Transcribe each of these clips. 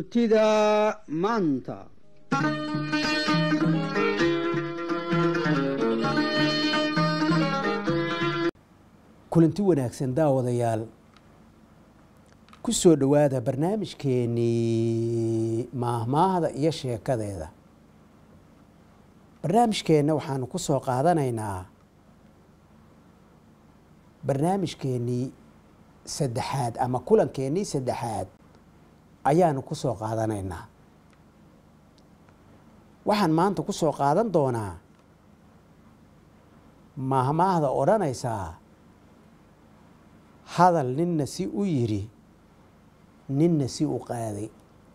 murtida maanta kulanti wanaagsan daawadayaal ku soo dhawaada barnaamijkeenii maahmaahda iyo sheekadeeda. barnaamijkeenna waxaanu ku soo qaadanaynaa barnaamijkeenii saddexaad ama kulankeenii saddexaad ayaanu ku soo qaadanaynaa. waxaan maanta ku soo qaadan doonaa maahmaahda odhanaysaa hadal ninna si u yiri ninna si u qaaday.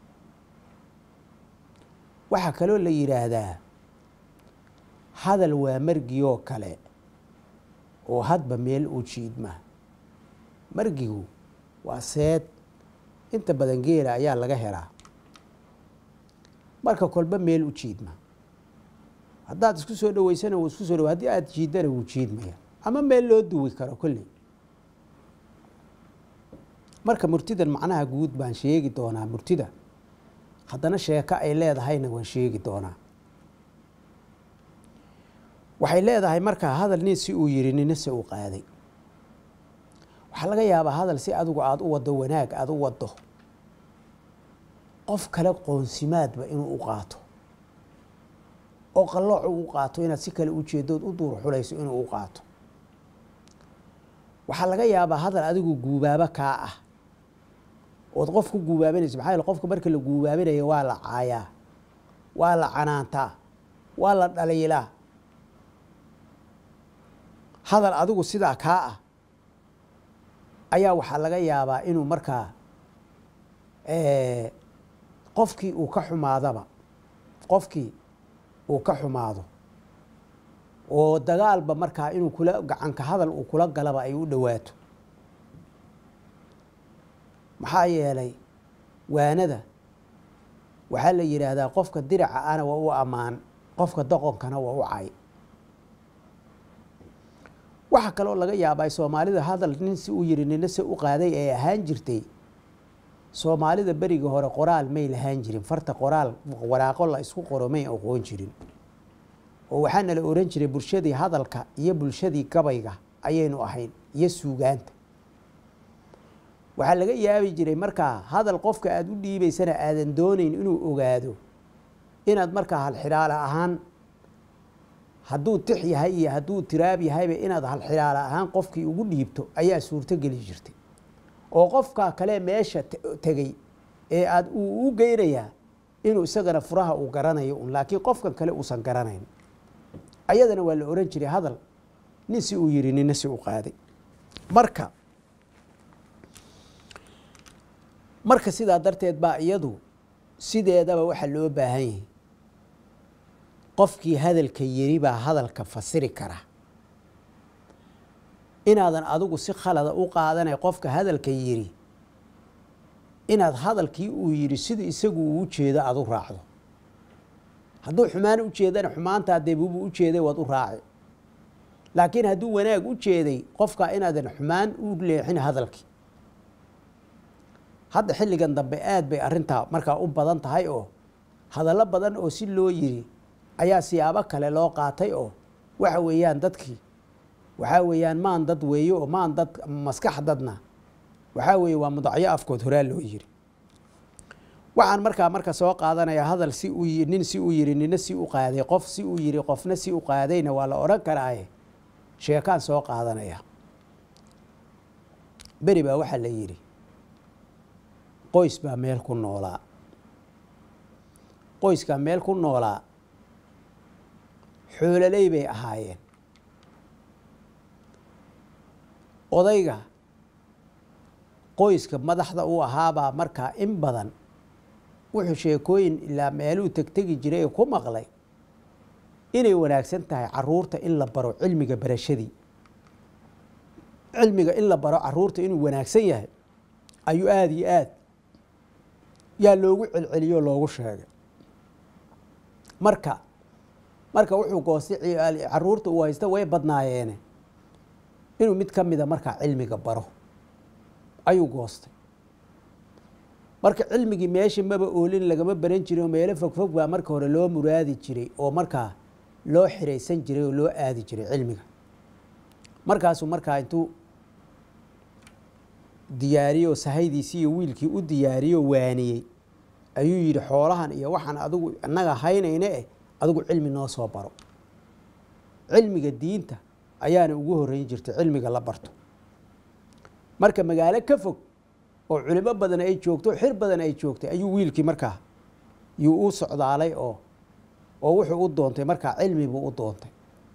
waxaa kaloo la yidhaahdaa hadal waa margiyoo kale oo hadba meel u jiidma. margigu waa seed inta badan geela ayaa laga helaa, marka kolba meel u jiidma. haddaad isku soo dhaweysana wuu isku soo dhawa, haddii aad jiiddana wuu jiidmaya ama meel loo duwi karo kolley. marka murtidan macnaha guud baan sheegi doonaa, murtida haddana sheeko ay leedahayna waan sheegi doonaa. waxay leedahay markaa hadal nin si uu yiri nina si uu qaaday. waxaa laga yaabaa hadal si adigu aada u waddo wanaag aada u waddo qof kale qoonsimaadba inuu u qaato oo qalloocu u qaato inaad si kale u jeedood u duur xulayso inuu u qaato. waxaa laga yaabaa hadal adigu guubaabo kaa ah ood qof ku guubaabanayso. maxaa yeele qofka marka la guubaabinayo waa la caayaa, waa la canaantaa, waa la dhaliilaa. hadal adigu sidaa kaa ah ayaa waxaa laga yaabaa inuu markaa qofkii uu ka xumaadaba, qofkii uu ka xumaado oo dagaalba markaa inuu kula gacanka hadal uu kula galaba ay u dhowaato. maxaa yeelay waanada waxaa la yidhaahdaa qofka diraca ana waa u ammaan, qofka doqonkana waa u cay. waxaa kaloo laga yaabaa soomaalida hadal nin si u yiri nina si u qaaday ay ahaan jirtay. soomaalida beriga hore qoraal may lahaan jirin, farta qoraal waraaqo la isku qoro may aqoon jirin, oo waxaana la oran jiray bulshadii hadalka iyo bulshadii gabayga ayaynu ahayn iyo suugaanta. waxaa laga yaabi jiray markaa hadal qofka aada u dhiibaysana aadan doonayn inuu ogaado inaad markaa halxidhaala ahaan, hadduu tix yahay iyo hadduu tiraab yahayba inaad halxidhaala ahaan qofkii ugu dhiibto ayaa suurto geli jirtay. oo qofka kale meesha tegey ee aad uu u geynayaa inuu isagana furaha uu garanayo un, laakiin qofkan kale uusan garanayn. ayadana waa la oran jiray hadal nin si uu yiri nina si u qaaday. marka sidaa darteed baa iyadu sideedaba waxaa loo baahan yahay qofkii hadalka yiri baa hadalka fasiri kara. inaadan adigu si khalada u qaadanay qofka hadalka yiri, inaad hadalkii uu yiri sida isagu uu jeedo aad u raacdo. hadduu xumaan u jeedana xumaantaa dee buubu u jeeday waad u raaci. laakiin hadduu wanaag u jeeday qofka inaadan xumaan u leexin hadalkii. hadda xilligan dambe aad bay arrintaa markaa u badan tahay oo hadallo badan oo si loo yiri ayaa siyaabo kale loo qaatay oo waxa weeyaan dadkii waxaa weeyaan maan dad weeye oo maan dad maskax dadna waxaa weeye waa mudacyo afkood horaa loo yiri. waxaan marka soo qaadanayaa hadal si uu yiri nin si uu yiri nina si u qaaday, qof si uu yiri qofna si u qaadayna waa la odhan karaaye sheekaan soo qaadanaya. beri baa waxaa la yidhi qoys baa meel ku noolaa. qoyskaa meel ku noolaa xoololey bay ahaayeen. odayga qoyska madaxda u ahaabaa markaa in badan wuxuu sheekooyin ilaa meeluu tegtegi jiray ee ku maqlay inay wanaagsan tahay caruurta in la baro cilmiga barashadii. cilmiga in la baro caruurta inuu wanaagsan yahay ayuu aada iyo aad yaa loogu celceliyoo loogu sheegay. marka wuxuu goostay caruurta uu haysta way badnaayeene inuu mid ka mida markaa cilmiga baro ayuu goostay. marka cilmigii meeshii maba oolin lagama baran jiray oo meelo fogfog baa marka hore loo muraadi jiray oo markaa loo xiraysan jiray oo loo aadi jiray cilmiga markaasuu markaa intuu diyaariyo sahaydiisii iyo wiilkii u diyaariyo waaniyey ayuu yidhi xoolahan iyo waxaan adigu annaga haynayne adigu cilmi noo soo baro cilmiga diinta ayaana ugu horreyn jirtay cilmiga la barto marka magaalo ka fog oo culimo badan ay joogto xir badan ay joogtay ayuu wiilkii markaa yuu u socdaalay oo wuxuu u doontay markaa cilmi buu u doontay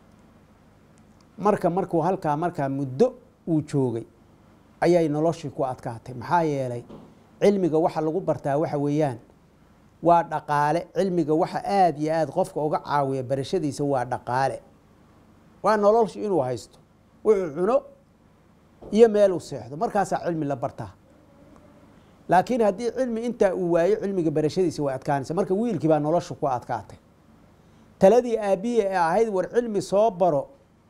markuu halkaa markaa muddo uu joogay ayay noloshii ku adkaatay maxaa yeelay cilmiga waxa lagu bartaa waxa weeyaan waa dhaqaale cilmiga waxa aad iyo aad qofka uga caawiya barashadiisa waa dhaqaale waa noloshu inuu haysto wuxuu cuno iyo meel uu seexdo markaasaa cilmi la bartaa laakiin haddii cilmi intaa uu waayo cilmiga barashadiisa way adkaanaysa marka wiilkii baa noloshu ku adkaatay taladii aabbihi ee ahayd war cilmi soo baro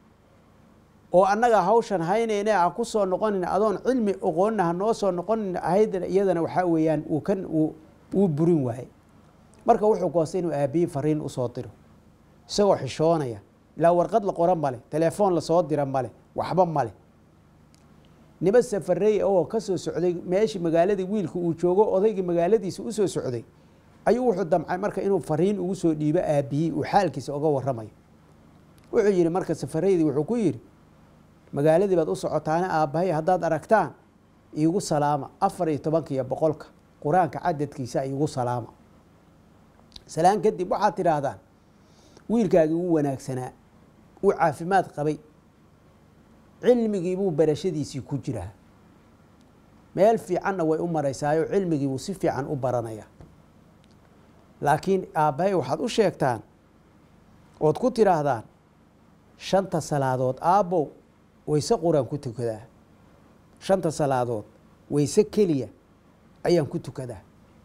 oo annaga hawshan haynayne aan ku soo noqonin adoon cilmi oqoonna ha noo soo noqonin ahayd iyadana waxaa weeyaan uu burin waayey marka wuxuu goostay inuu aabbihi fariin usoo diro isagoo xishoonaya ilaa warqad la qoran male telefoon lasoo dira male waxba male niman safarey oo ka soo socday meeshii magaaladii wiilku uu joogo odaygii magaaladiisa u soo socday ayuu wuxuu damcay marka inuu fariin ugu soo dhiibo aabbihi uu xaalkiisa uga warramayo wuxuu yidhi marka safareydii wuxuu ku yidhi magaaladii baad u socotaana aabbahay haddaad aragtaan iigu salaama 14 boqolka qur-aanka cadadkiisa iigu salaama salaan kadib waxaad tidhaahdaan wiilkaagii wuu wanaagsanaa wuu caafimaad qabay cilmigii buu barashadiisii ku jiraa meel fiicanna way u maraysaayo cilmigii buu si fiican u baranaya laakiin aabbahay waxaad u sheegtaan ood ku tidhaahdaan 5 salaadood aabbow wayse quraan ku tukadaa 5 salaadood wayse keliya ayaan ku tukadaa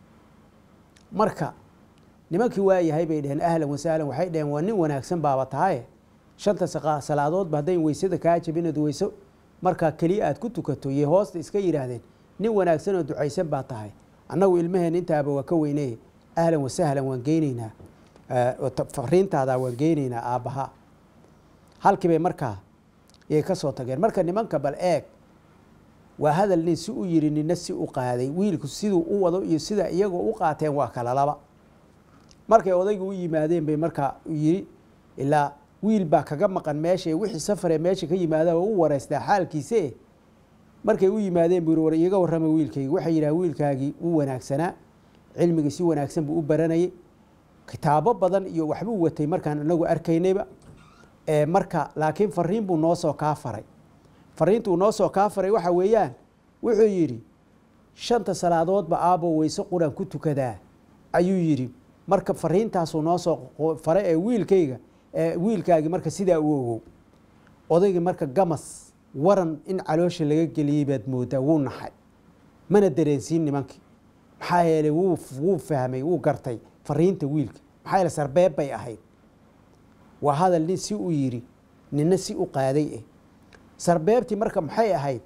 marka nimankii waa yahay bay dhaheen ahlan wasahlan waxay dhaheen waa nin wanaagsan baaba tahaye 5 salaadoodba hadday waysada kaa jabinad wayso markaa keliya aad ku tukato iyo hoosta iska yidhaahdeen nin wanaagsan oo ducaysan baa tahay annagu ilmaheen intaaba waa ka weyneye ahlan wasahlan waan geynaynaa fariintaadaa waan geynaynaa aabbaha halkii bay markaa yay ka soo tageen marka nimanka bal eeg waa hadal nin si u yiri nina si u qaaday wiilku siduu u wado iyo sida iyagoo u qaateen waa kala laba markay odaygu u yimaadeen bay markaa yiri ilaa wiil baa kaga maqan meesha wixii safar ee meesha ka yimaada oo u wareystaa xaalkiisa markay u yimaadeen buu war iyaga warrama wiilkayga waxa yiraahdaa wiilkaagii uu wanaagsanaa cilmiga si wanaagsan buu u baranayay kitaabo badan iyo waxbuu watay markaan anagu arkaynayba marka laakiin fariin buu noo soo kaa faray fariintu noo soo kaa faray waxa weeyaan wuxuu yiri 5 salaadoodba aabo wayse quraan ku tukadaa ayuu yiri marka fariintaasuu noo soo faray ee wiilkaagi marka sidaa u ogow odayga marka gamas waran in caloosha laga geliyay baad moodaa wuu naxay mana dareensiin nimankii maxaa yeelay wuu fahmay wuu gartay fariinta wiilka maxaa yeelay sarbeeb bay ahayd waa hadal nin si u yiri nina si u qaaday sarbeebtii marka maxay ahayd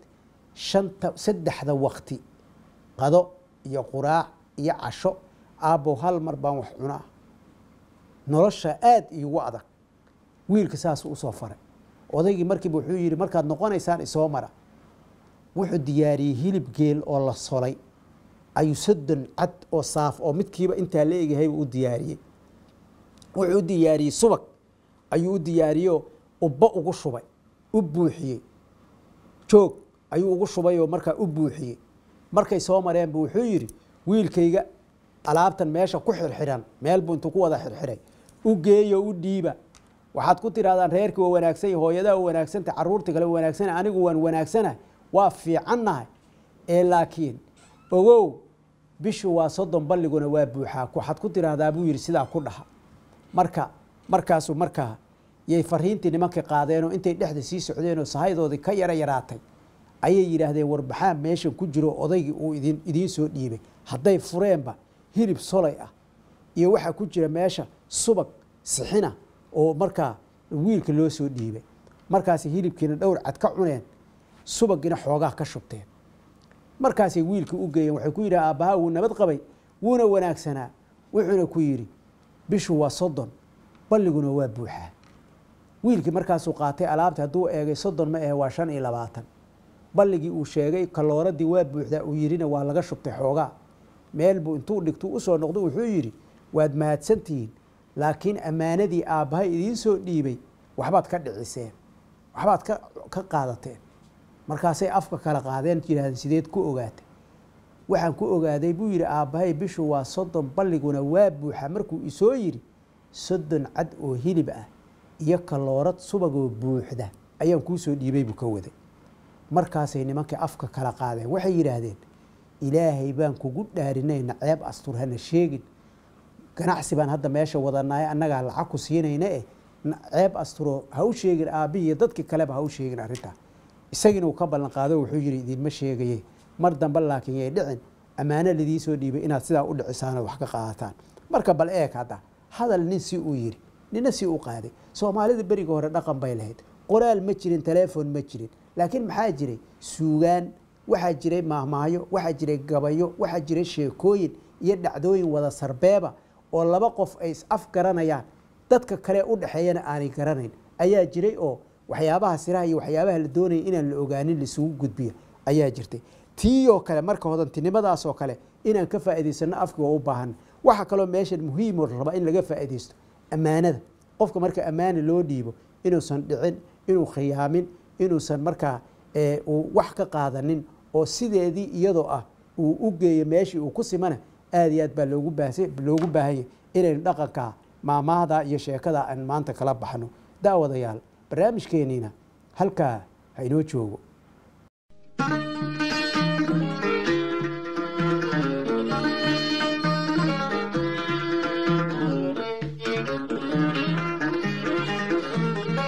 3 waqti qado iyo quraac iyo casho aabbo hal mar baan wax cunaa nolosha aad iigu adag wiilka saas u soo faray odaygii markiiba wuxuu yiri markaad noqonaysaan isoo mara wuxuu diyaariyey hilib geel oo la solay ayuu 3 cad oo saaf oo midkiiba intaa la eegahay u diyaariyey wuxuu diyaariyey subag ayuu u diyaariyo ubba ugu shubay u buuxiyey joog ayuu ugu shubay oo markaa u buuxiyey markay soo mareen buu wuxuu yiri wiilkayga alaabtan meesha ku xirxiran meel buu intuu ku wada xirxiray u geeyo u dhiiba waxaad ku tiraadaan reerkii waa wanaagsan hooyada waa wanaagsan caruurta kale waa wanaagsan anigu waan wanaagsanahay waa fiicannahay laakiin ogow bishu waa 30 balliguna waa buuxaa waxaad ku tiraadaa buu yiri sidaa ku dhaha markaasuu markaa yay fariintii nimanka qaadeen oo intay dhexda sii socdeen oo sahaydoodii ka yaraatay ayay yiraahdeen warbaxaa meeshan ku jiro odaygii uu idiin soo dhiibay hadday fureenba hilib solay ah iyo waxa ku jira meesha subag sixina oo markaa wiilka loo soo dhiibay markaas hilibkiina dhowr cad ka cuneen subagina xoogaa ka shubteen markaasay wiilkii u geeyeen waxay ku yidhi aabbaha wuu nabad qabay wuuna wanaagsanaa wuxuuna ku yidhi bishu waa 30 balliguna waa buuxaa wiilkii markaasuu qaatay alaabta hadduu eegay 30 ma ahe waa 25 balligii uu sheegay kalooradii waa buuxdaa uu yidhina waa laga shubtay xoogaa meel buu intuu dhigtuu usoo noqdo wuxuu yidhi waad mahadsantihiin laakiin ammaanadii aabbahay idiin soo dhiibay waxbaad ka dhiciseen waxbaad ka qaadateen markaasay afka kala qaadeen yidhahdeen sideed ku ogaatay waxaan ku ogaaday buu yidhi aabbahay bishu waa 30 balliguna waa buuxa markuu isoo yidhi 30 cad oo hilib ah iyo kaloorad subagoo buuxda ayaan kuu soo dhiibay buu ka waday markaasay nimankii afka kala qaadeen waxay yidhaahdeen ilaahay baan kugu dhaarinayna ceeb astur hana sheegin ganacsi baan hadda meesha wadanaay annagaa lacag ku siinayna ceeb asturo ha u sheegin aabbihi iyo dadkii kaleba ha u sheegin arrintaa isagina uu ka ballan qaado wuxuu yidhi idinma sheegaye mar dambe laakiin yay dhicin ammaano lidii soo dhiibay inaad sidaa u dhicisaan wax ka qaadataan marka bal eeg hadda hadal nin si uu yidhi nina si u qaaday soomaalida beriga hore dhaqan bay lahayd qoraal ma jirin telefoon ma jirin laakiin maxaa jiray suugaan waxaa jiray maahmaayo waxaa jiray gabayo waxaa jiray sheekooyin iyo dhacdooyin wada sarbeeba oo laba qof ay is afgaranayaan dadka kale u dhaxeeyana aanay garanayn ayaa jiray oo waxyaabaha siraha iyo waxyaabaha la doonayay inaan la ogaanin lisugu gudbiyo ayaa jirtay tiiyoo kale marka hodantinimadaas oo kale inaan ka faa'iidaysano afki waa u baahan waxa kaloo meeshan muhiim oo raba in laga faa'iidaysto ammaanada qofka marka ammaana loo dhiibo inuusan dhicin inuu khiyaamin inuusan markaa uu wax ka qaadanin oo sideedii iyadoo ah uu u geeyo meeshii uu ku simana aad iyo aad baa loogu baahanya inaynu dhaqanka maamaahda iyo sheekada aan maanta kala baxno daawadayaal barnaamijkeeniina halkaa ha inoo joogo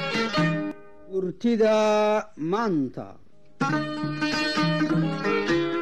murtida maanta